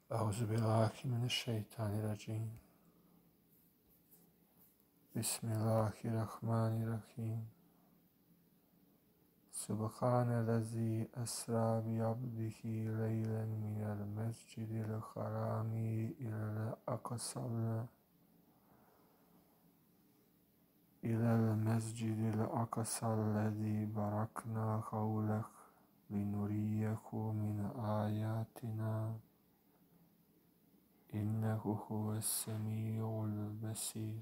أعوذ بالله من الشيطان الرجيم. بسم الله الرحمن الرحيم. سبحان الذي أسرى بعبده ليلا من المسجد الحرام إلى المسجد الأقصى الذي باركنا حوله لنريه من آياتنا إنه هو السميع البصير.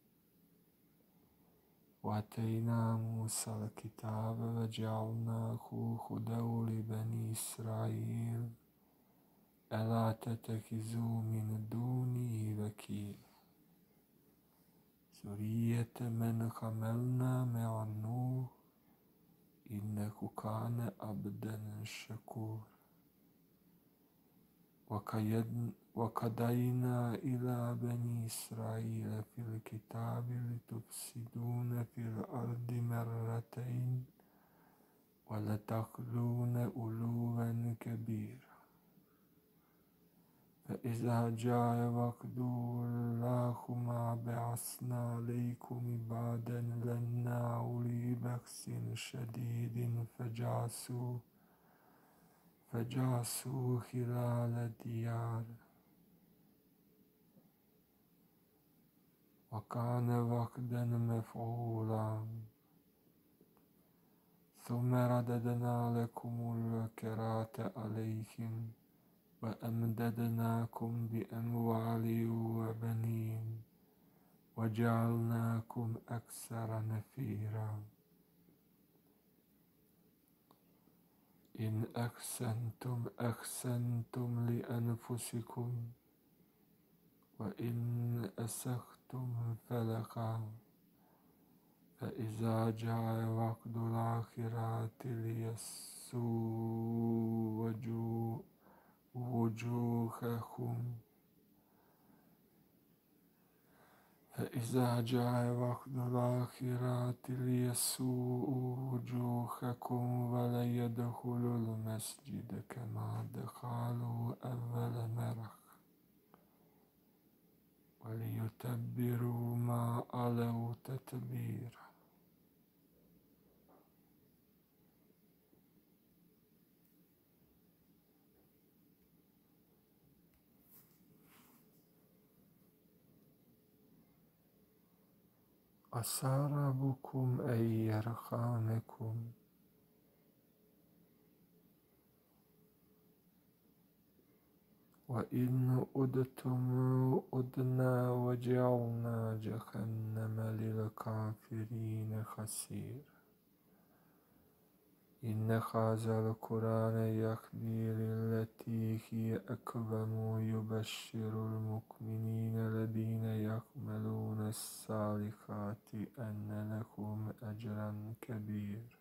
وآتينا موسى الكتاب وجعلناه هدى لبني إسرائيل ألا تتخذوا من دوني وكيلا ذرية من حملنا مع نوح إنه كان عبدا شكورا. وقضينا إلى بني إسرائيل في الكتاب لتفسدون في الأرض مرتين ولتعلون علوا كبيرا فإذا جاء وعد أولاهما بعثنا عليكم عبادا لنا أولي بأس شديد فجاسوا خلال الديار وكان وعدا مفعولا. ثم رددنا لكم الكرة عليهم وأمددناكم بأموال وبنين وجعلناكم أكثر نفيرا. إن أحسنتم لأنفسكم وإن أسأتم فلها فإذا جاء وعد الآخرة ليسوء وجوهكم وليدخلوا المسجد كما دخلوا أول مرة وليتبروا ما علوا تتبيرا. عسى ربكم أن يرحمكم وإن عدتم عدنا وجعلنا جهنم للكافرين حصيرا. إن هذا القرآن يهدي للتي هي أقوم ويبشر المؤمنين الذين يعملون الصالحات أن لهم أجرا كبيرا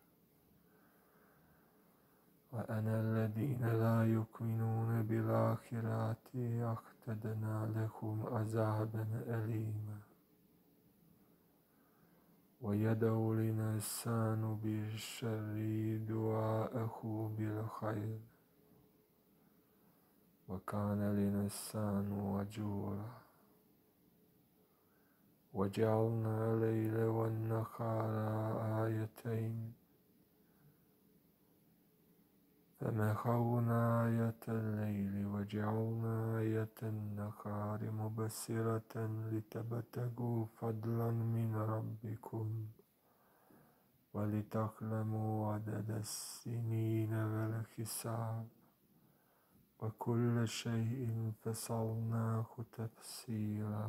وأن الذين لا يؤمنون بالآخرة أعتدنا لهم عذابا أليما. ويدعو الإنسان بالشر دعاءه بالخير وكان الإنسان عجولا. وجعلنا الليل والنهار آيتين فمحونا آية الليل وجعلنا آية النهار مبصرة لتبتغوا فضلا من ربكم ولتعلموا عدد السنين والحساب وكل شيء فصلناه تفصيلا.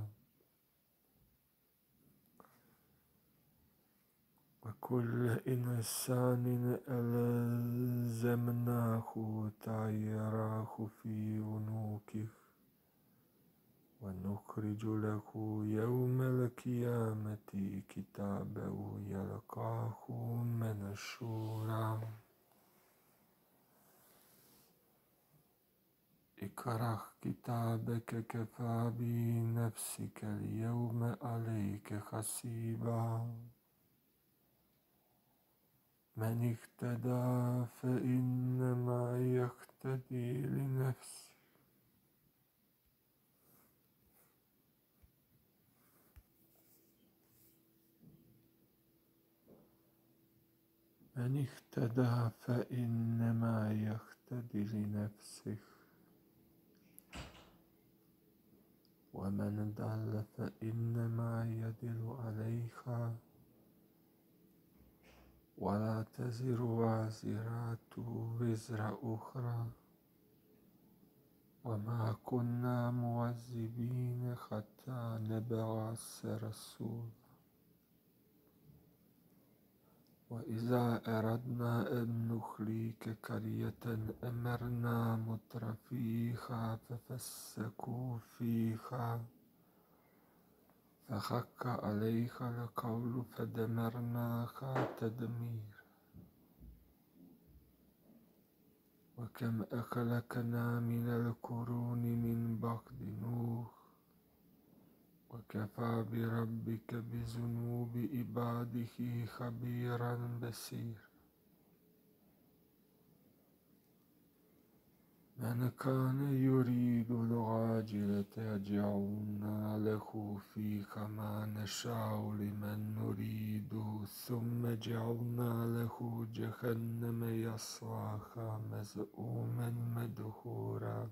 وكل إنسان ألزمناه طائره في عنقه ونخرج له يوم القيامة كتابا يلقاه منشورا. اقرأ كتابك كفى بنفسك اليوم عليك حسيبا. من اهتدى فإنما يهتدي لنفسه من اهتدى فإنما يهتدي لنفسه، ومن ضل فإنما يضل عليها، ولا تزر وازرة وزر أخرى، وما كنا معذبين حتى نبعث رسولا. وإذا أردنا أن نهلك قرية أمرنا مترفيها ففسقوا فيها فحق عليها القول فدمرناها تدميرا. وكم أهلكنا من القرون من بعد نوح، وكفى بربك بذنوب عباده خبيرا بصيرا. من كان يريد العاجلة جعلنا له فيها ما نشاء لمن نريد، ثم جعلنا له جهنم يصلاها مذءوما مدحورا.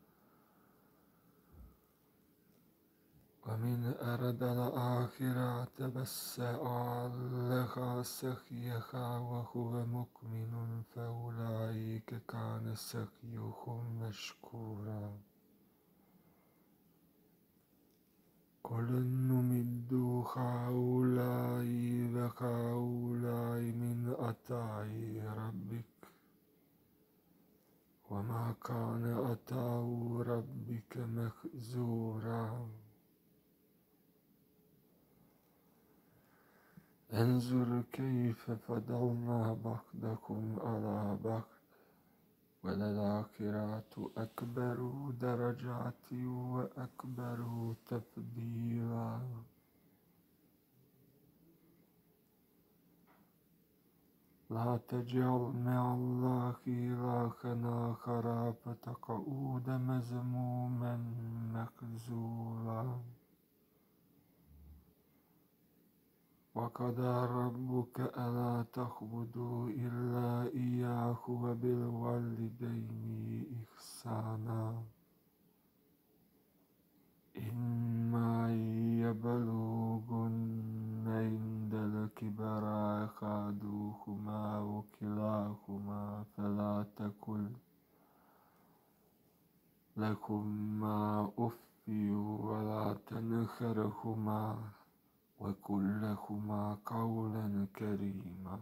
ومن أراد الآخرة فسعى لها سعيها وهو مؤمن فأولئك كان سعيهم مشكورا. قل نمد هؤلاء وهؤلاء من عطاء ربك، وما كان عطاء ربك محظورا. انظر كيف فضلنا بعضكم على بعض، وللآخرة أكبر درجات وأكبر تفضيلا. لا تجعل مع الله إلها آخر فتقعد مذموما مخذولا. وقضى ربك ألا تعبدوا إلا إياه وبالوالدين إحسانا. إما يبلغن عند الكبر أحدهما وكلاهما فلا تقل لهما أف ولا تنهرهما وقل لهما قولا كريما،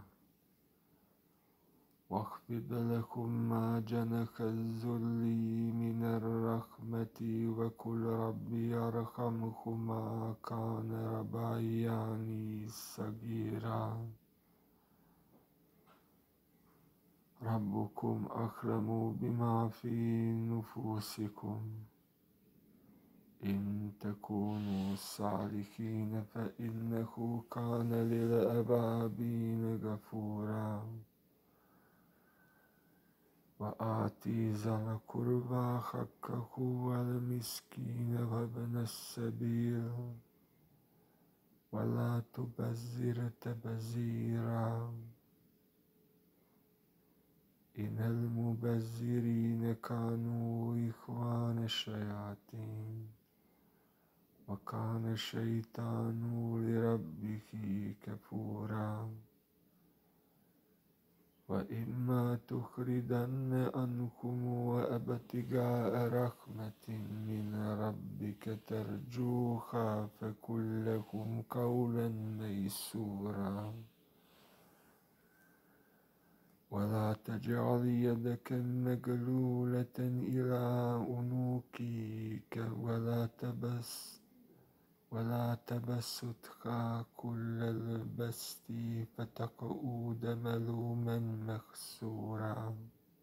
واخفض لهما جناح الذل من الرحمة وقل ربي ارحمهما كما ربياني صغيرا. ربكم أعلم بما في نفوسكم، إن تكونوا صالحين فإنه كان للأوابين غفورا. وآتِ ذا القربى حقه والمسكين وابن السبيل ولا تبذر تبذيرا، إن المبذرين كانوا إخوان الشياطين وكان الشيطان لربه كفورا. وإما تخرجن عنهم وابتغاء رحمة من ربك ترجوها فقل لهم قولا ميسورا. ولا تجعل يدك مغلولة إلى عنقك ولا تبسطها كل البسط فتقعد ملوما محسورا.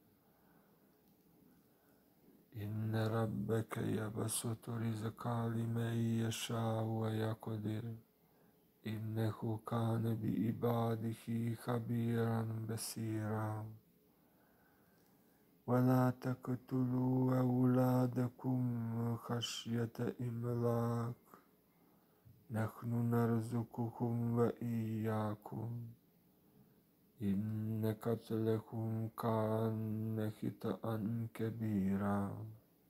إن ربك يبسط الرزق لمن يشاء ويقدر، إنه كان بعباده خبيرا بصيرا. ولا تقتلوا أولادكم خشية إملاق، نحن نرزقهم وإياكم، إن قتلكم كان خطأ كبيرا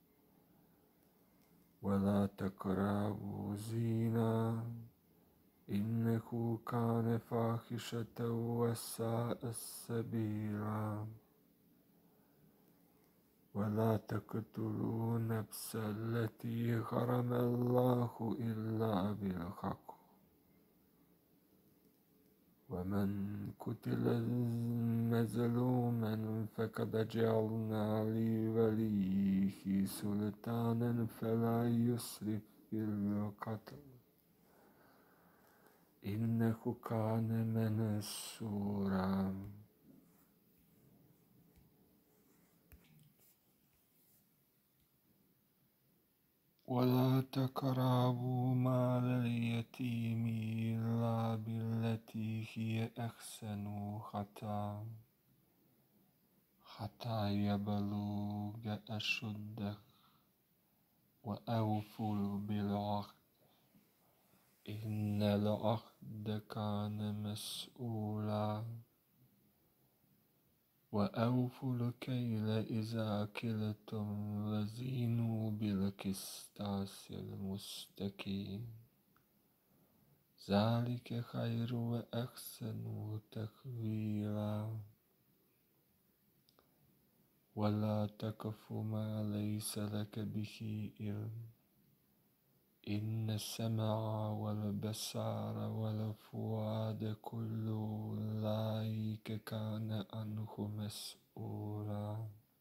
ولا تقربوا الزنا إنه كان فاحشة وساء سبيلا ولا تقتلوا النفس التي حرم الله إلا بالحق ومن قتل مظلوما فقد جعلنا لوليه سلطانا فلا يسرف في القتل إنه كان منصورا ولا تقربوا مال اليتيم إلا بالتي هي أحسن حتى يبلغ أشده وأوفوا بالعهد إن العهد كان مسؤولا وأوفوا الكيل إذا كلتم وزنوا بالقسطاس المستقيم ذلك خير وأحسن تأويلا ولا تقف ما ليس لك به علم إن السمع والبصر والفؤاد كل أولئك كان عنه مسؤولا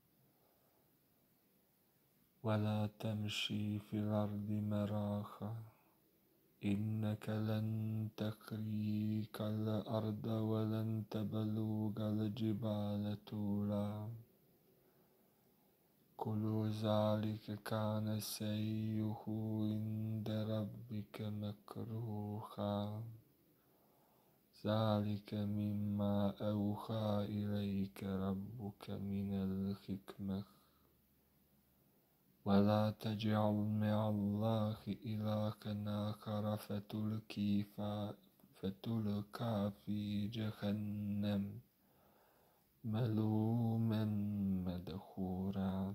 ولا تمشي في الأرض مراحا إنك لن تخرق الأرض ولن تبلغ الجبال طولا كل ذلك كان سيئه عند ربك مكروها ذلك مما أوحى إليك ربك من الحكمة ولا تجعل مع الله إلها آخر فتلقى في جهنم ملوما مدحورا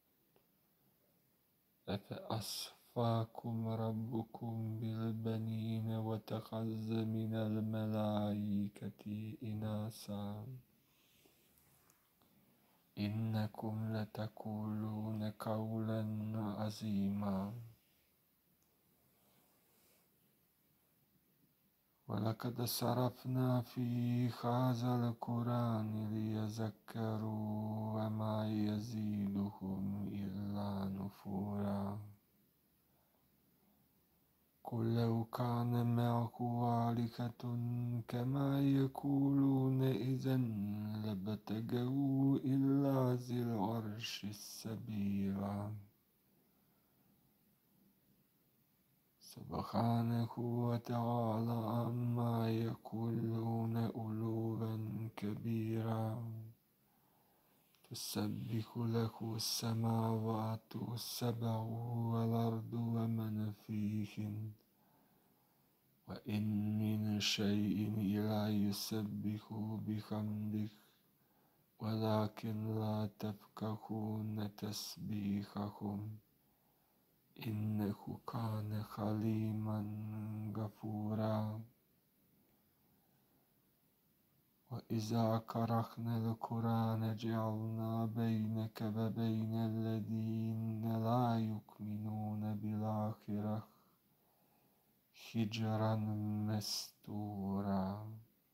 أفأصفاكم ربكم بالبنين واتخذ من الملائكة إناثا إنكم لتقولون قولا عظيما ولقد صرفنا في هذا القرآن ليذكروا وما يزيدهم إلا نفورا قل لو كان معه آلهة كما يقولون إذا لابتغوا إلى ذي العرش السبيلا سبحانه وتعالى عما يقولون علوا كبيرا تسبح له السماوات السبع والأرض ومن فيهن وإن من شيء إلا يسبح بحمده ولكن لا تفقهون تسبيحهم إنه كان حليما غفورا وإذا قرأنا القرآن جعلنا بينك وبين الذين لا يؤمنون بالآخرة حجرا مستورا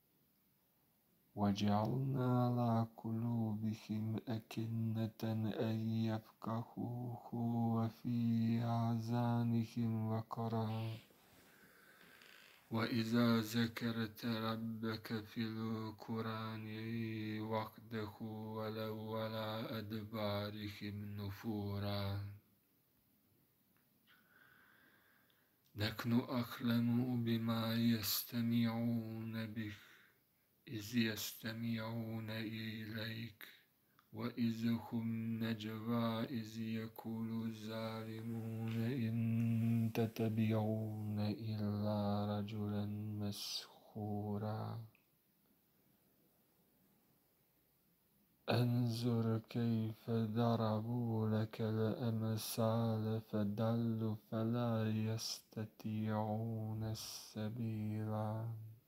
وجعلنا على قلوبهم أكنة أن يفقهوه وفي آذانهم وقرا وإذا ذكرت ربك في القرآن وحده ولوا على أدبارهم نفورا نحن أعلم بما يستمعون به إذ يستمعون إليك وإذ هم نجوى إذ يقول الظالمون إن تتبعون إلا رجلا مسحورا انظر كيف ضربوا لك الأمثال فضلوا فلا يستطيعون السبيلا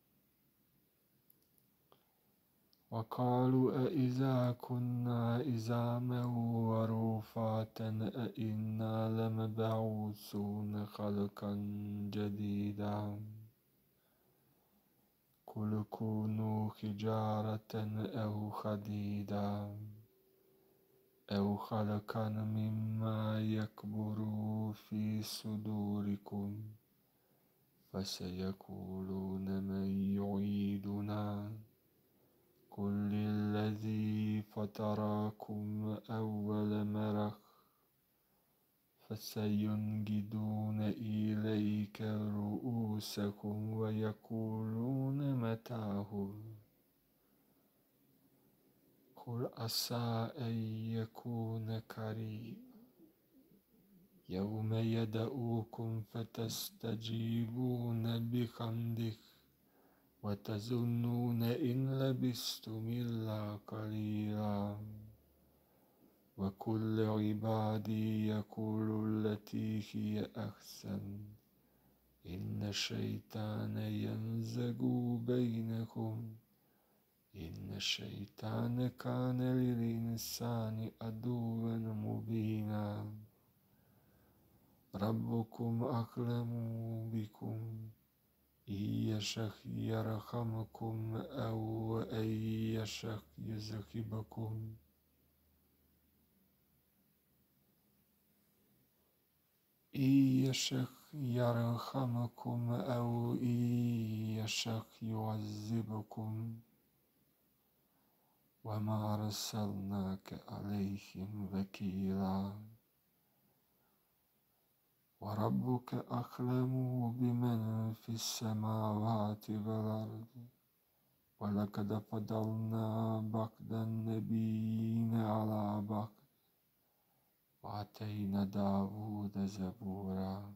وقالوا أإذا كنا عظاما ورفاتا أإنا لمبعوثون خلقا جديدا قل كونوا حجارة أو حديدا أو خلقا مما يكبر في صدوركم فسيقولون من يعيدنا قل الذي فطركم أول مرة فسينغضون إليك رؤوسكم ويقولون متاه قل عسى أن يكون قريب يوم يدعوكم فتستجيبون بحمده وتظنون إن لبثتم إلا قليلا وكل عبادي يقول التي هي أحسن إن الشيطان ينزغ بينكم إن الشيطان كان للإنسان عدوا مبينا ربكم أعلم بكم إن يشأ يرحمكم أو أن يشأ يذهبكم إن يشأ يرحمكم أو إن يشأ يعذبكم وما أرسلناك عليهم وكيلا وربك أعلم بمن في السماوات والأرض ولقد فضلنا بعض النبيين على بعض وآتينا داود زبورا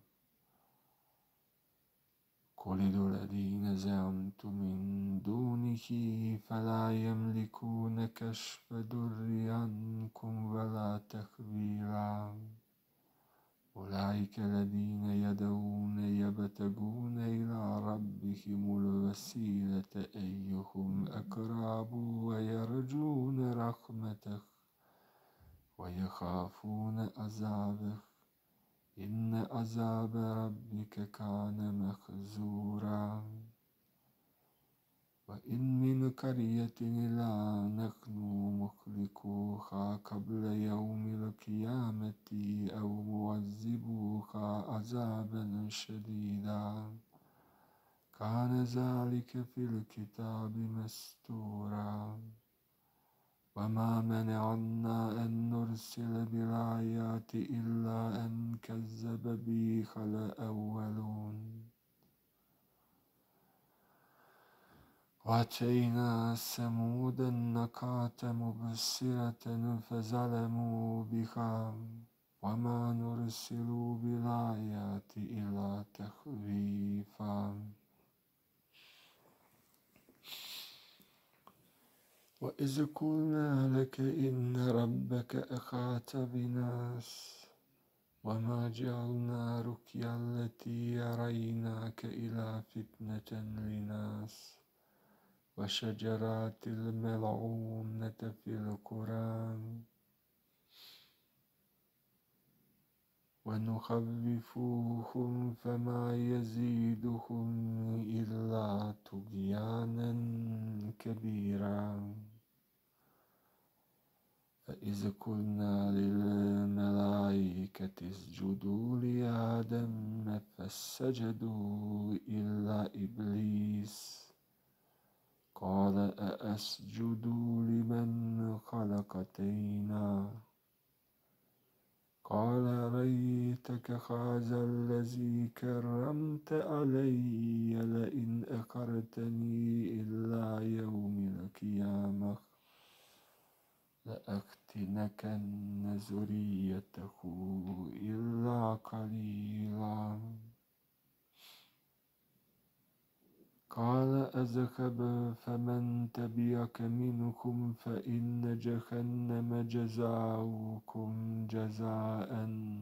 قل ادعوا الذين زعمتم من دونه فلا يملكون كشف ضر عنكم ولا تحويلا أولئك الذين يدعون يبتغون إلى ربهم الوسيلة أيهم أقرب ويرجون رحمته ويخافون عذابه إن عذاب ربك كان محذورا وإن من قرية إلا نحن مهلكوها قبل يوم القيامة أو معذبوها عذابا شديدا كان ذلك في الكتاب مسطورا وما منعنا أن نرسل بالآيات إلا أن كذب بها الأولون وآتينا ثمود الناقة مبصرة فظلموا بها وما نرسل بالآيات إلا تخويفا وإذ قلنا لك إن ربك أحاط بالناس وما جعلنا رؤيا التي أريناك إلا فتنة للناس وشجرات الملعونة في القرآن ونخوفوهم فما يزيدهم إلا طغيانا كبيرا فإذ قلنا للملائكة اسجدوا لآدم فسجدوا إلا إبليس قال أأسجد لمن خلق طينا قال رأيتك هذا الذي كرمت علي لئن أخرتني إلى يوم القيامة لأفتنكن ذريته إلا قليلا قال اذهب فمن تبعك منكم فإن جهنم جزاؤكم جزاء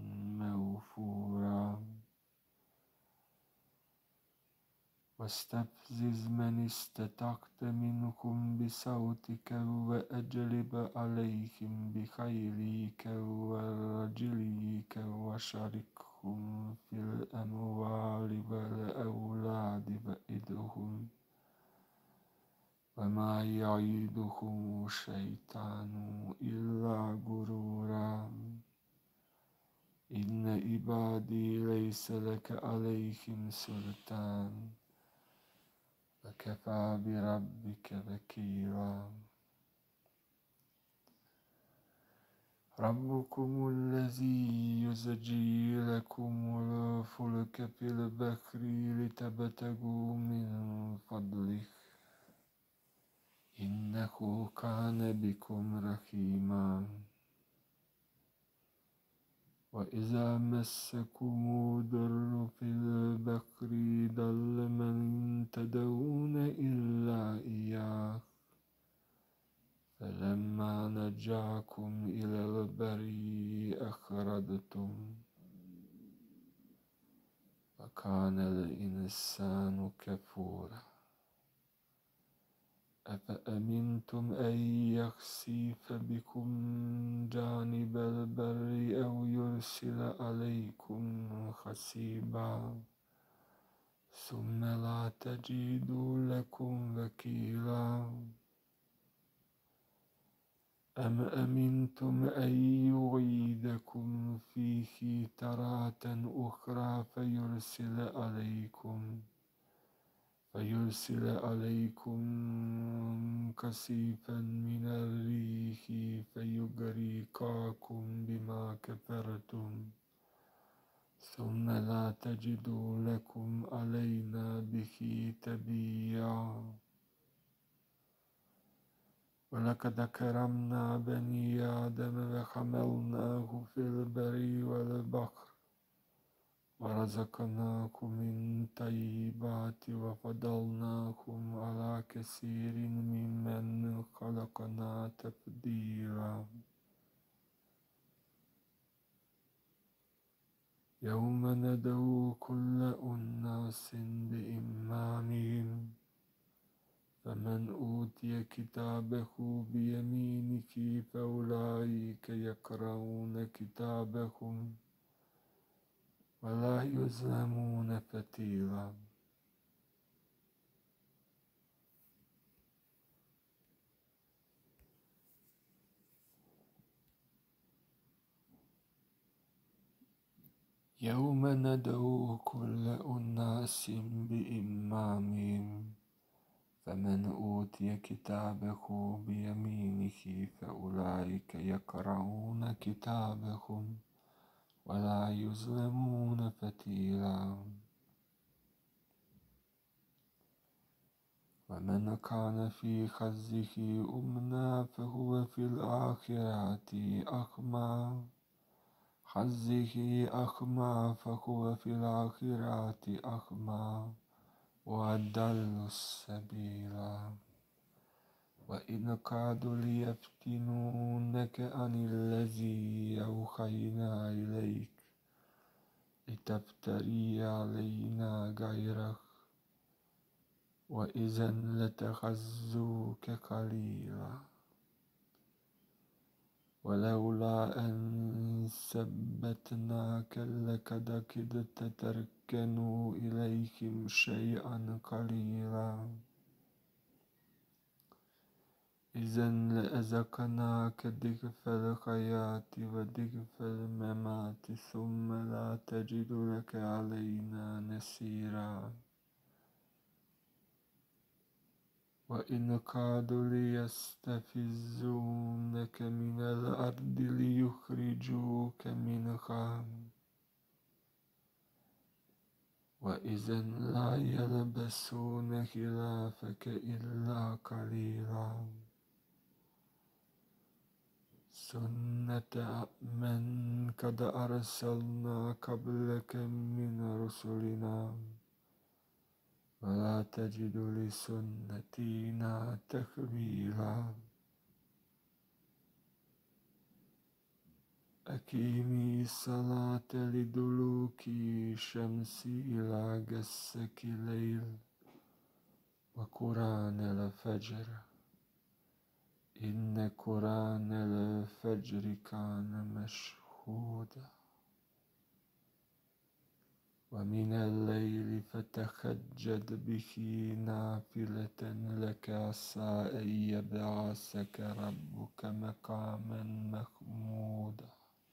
موفورا واستفزز من استطعت منهم بصوتك وأجلب عليهم بخيلك ورجلك وشاركهم في الأموال والأولاد وعدهم وما يعيدهم الشيطان إلا غرورا إن عبادي ليس لك عليهم سلطان وكفى بربك وكيلا ربكم الذي يزجي لكم الفلك في البحر لتبتغوا من فضله إنه كان بكم رحيما وإذا مسكم الضر في البحر ضل من تدعون إلا إياه فلما نجاكم إلى البر أخرجتم وكان الإنسان كفورا أفأمنتم أن يخسف بكم جانب البر أو يرسل عليكم حسيبا ثم لا تجدوا لكم وكيلا أم أمنتم أن يعيدكم فيه تارة أخرى فيرسل عليكم كسيفا من الريح فيغرقكم بما كفرتم ثم لا تجدوا لكم علينا به تبيعا ولقد كرمنا بني آدم وحملناه في البر والبحر ورزقناكم من الطيبات وفضلناكم على كثير ممن خلقنا تفضيلا يوم ندعو كل أناس بإمامهم فمن أوتي كتابه بيمينه فأولئك يقرؤون كتابهم ولا يظلمون فتيلا يوم ندعو كل أناس بإمامهم فمن أوتي كتابه بيمينه فأولئك يقرؤون كتابهم ولا يظلمون فتيلا ومن كان في خزه أمنا فهو في الآخرة أخمى وأضل السبيلا وإن كادوا ليفتنونك عن الذي أوحينا إليك لتفتري علينا غيره وإذا لاتخذوك خليلا ولولا أن ثبتناك لقد كدت تركنوا إليهم شيئا قليلا إذا لأذقناك ضعف الحياة وضعف الممات ثم لا تجد لك علينا نصيرا وإن كادوا ليستفزونك من الأرض ليخرجوك منها وإذا لا يلبسون خلافك إلا قليلا سنة من قد أرسلنا قبلك من رسلنا ولا تجد لسنتنا تحويلا. أقيمي الصلاة لدلوك الشمس إلى غسق الليل وقرآن الفجر إن قرآن الفجر كان مشهودا. ومن الليل فتهجد به نافلة لك عسى أن يبعثك ربك مقاما محمودا.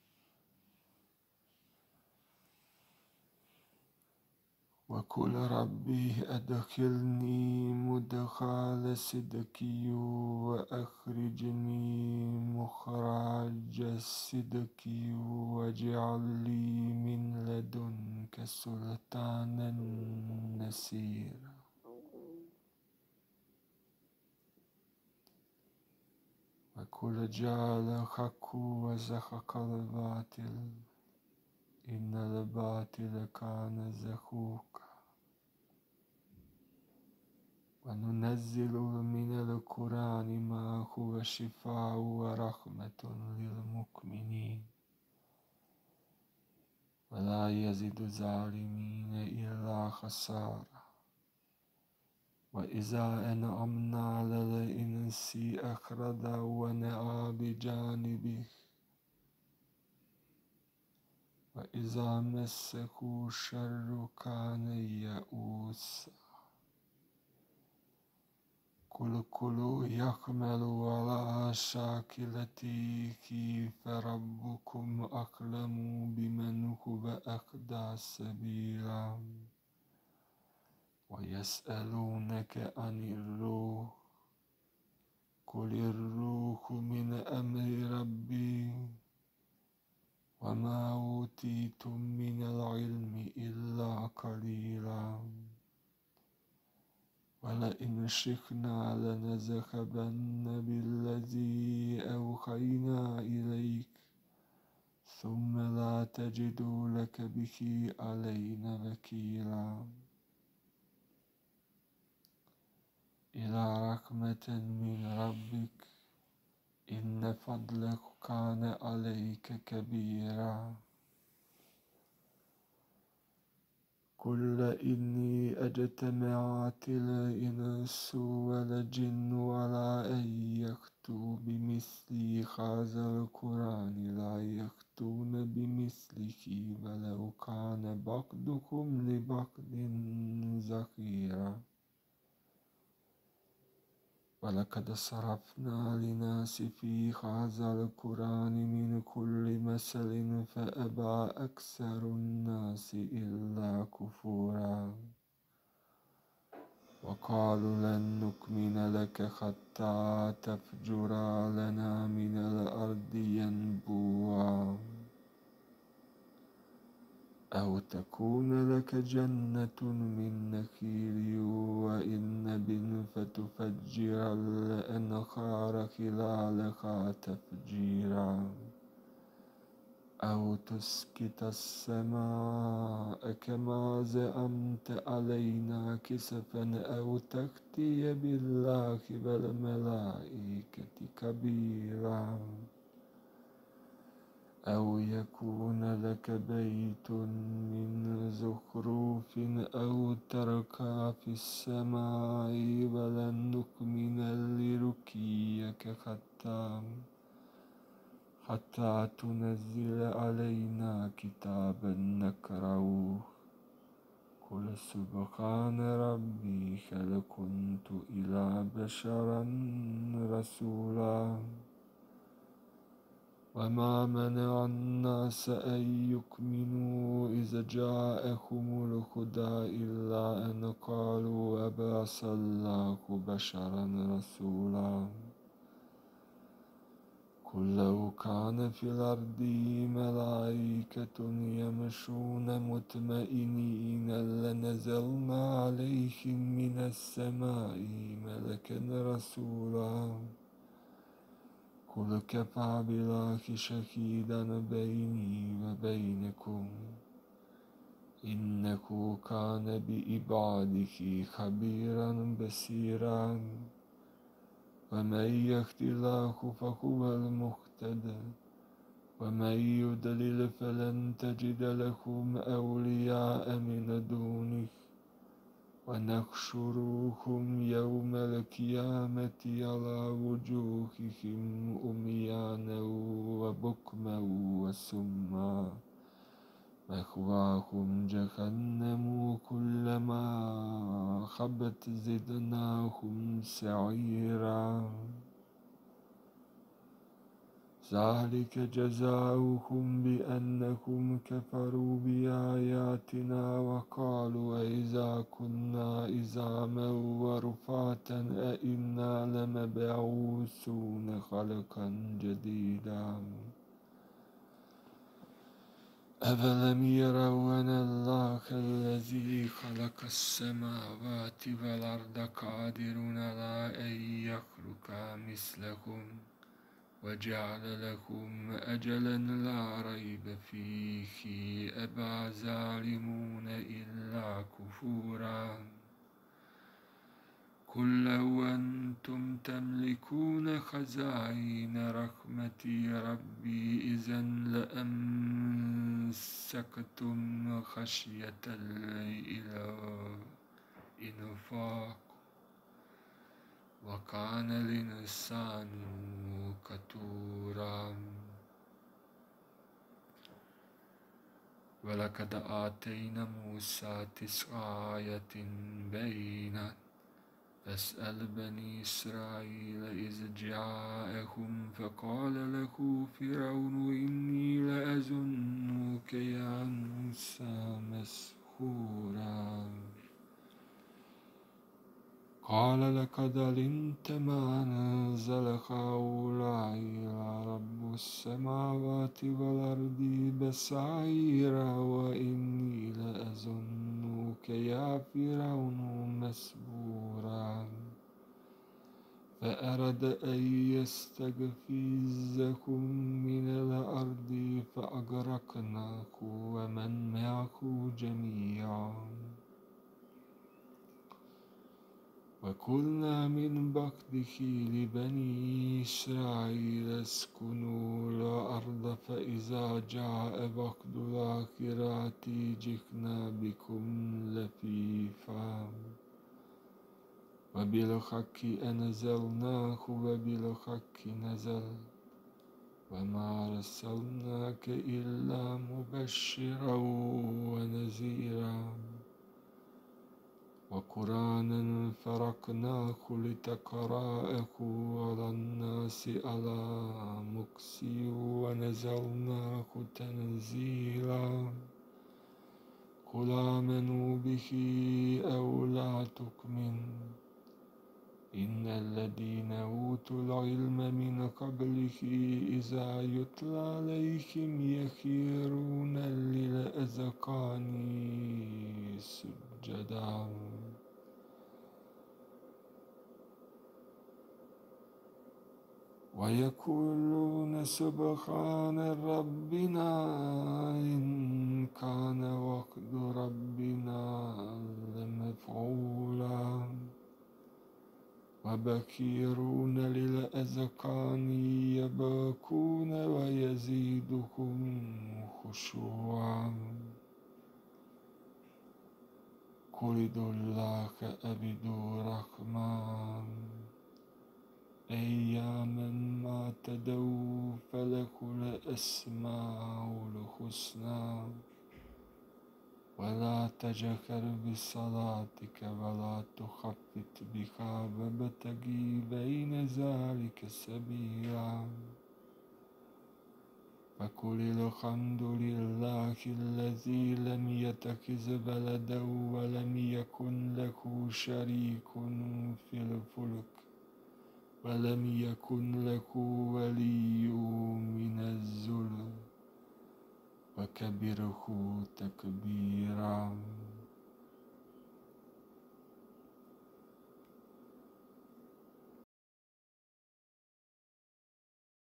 وقل ربي أدخلني مدخل صدق وأخرجني مخرج صدق واجعل لي من لدنك سلطانا نصيرا. وقل جاء الحق وزهق الباطل إن الباطل كان زهوقا. وننزل من القرآن ما هو شفاء ورحمة للمؤمنين ولا يزيد الظالمين إلا خسارا. وإذا أنعمنا على الإنس أخرج ونأى بجانبه وإذا مسه الشر كان يئوسا. قل كلوا يحمل على شاكلته فربكم أعلم بمن هو أهدى سبيلا. ويسألونك عن الروح قل الروح من أمر ربي وما أوتيتم من العلم إلا قليلا. ولئن شئنا لنذهبن بالذي أوحينا إليك ثم لا تجد لك به علينا وكيلا. إلى رحمة من ربك إن فضله كان عليك كبيرا. قل إني أجتمعت الإنس والجن على أن يأتوا بمثل هذا القرآن لا يأتون بمثله ولو كان بعضهم لبعض ظهيرا. ولقد صرفنا للناس في هذا القرآن من كل مثل فأبى أكثر الناس إلا كفورا. وقالوا لن نؤمن لك حتى تفجر لنا من الأرض ينبوعا أو تكون لك جنة من نخيل وعنب فتفجر الأنهار خلالها تفجيرا أو تسقط السماء كما زعمت علينا كسفا أو تأتي بالله والملائكة قبيلا أو يكون لك بيت من زخرف أو ترقى في السماء ولن نؤمن لرقيك حتى تنزل علينا كتابا نقرأه. قل سبحان ربي هل كنت إلا بشرا رسولا. وما منع الناس أن يؤمنوا إذ جاءهم الهدى إلا أن قالوا أبعث الله بشرا رسولا. قل لو كان في الأرض ملائكة يمشون مطمئنين لنزلنا عليهم من السماء ملكا رسولا. قل كفى بالله شهيدا بيني وبينكم إنه كان بعباده خبيرا بصيرا. ومن يهد الله فهو المهتد ومن يضلل فلن تجد لهم أولياء من دونه ونحشرهم يوم القيامة على وجوههم عميانا وبكما وصما مأواهم جهنم كلما خبت زدناهم سعيرا. ذلك جزاؤهم بأنهم كفروا بآياتنا وقالوا أإذا كنا عظاما ورفاتا أإنا لمبعوثون خلقا جديدا. أفلم يروا أن الله الذي خلق السماوات والأرض قادر على أن يخلق مثلهم وجعل لهم أجلا لا ريب فيه أبى الظالمون إلا كفورا. قل لو أنتم تملكون خزائن رحمة ربي إذا لأمسكتم خشية الإنفاق وكان الإنسان قتورا. ولقد آتينا موسى 9 آيات بينات فاسأل بني إسرائيل إذ جاءهم فقال له فرعون إني لأظنك يا موسى مسحورا. قال لقد علمت ما أنزل هؤلاء إلا رب السماوات والأرض بصائر وإني لأظنك يا فرعون مسبورا. فأراد أن يستفزهم من الأرض فأغرقناه ومن معه جميعا. وقلنا من بعده لبني إسرائيل اسكنوا الأرض فإذا جاء وعد الآخرة جئنا بكم لفيفا. وبالحق أنزلناه وبالحق نزل وما أرسلناك إلا مبشرا ونذيرا. وقرآنا فرقناه لتقرأه على الناس على مكث ونزلناه تنزيلا. قل آمنوا به أو لا تؤمنوا إن الذين أوتوا العلم من قبله إذا يتلى عليهم يخرون للأذقان سجدا. ويقولون سبحان ربنا إن كان وعد ربنا لمفعولا. وبكيرون للأذقان يبكون ويزيدهم خشوعا. قل ادعوا الله أبدوا الرحمن أياما ما تدعوا فله الأسماء الحسنى. ولا تجهر بصلاتك ولا تخفت بها وابتغ بين ذلك سبيلا. فقل الحمد لله الذي لم يتخذ ولدا ولم يكن له شريك في الملك ولم يكن له ولي من الذل وكبره تكبيرا.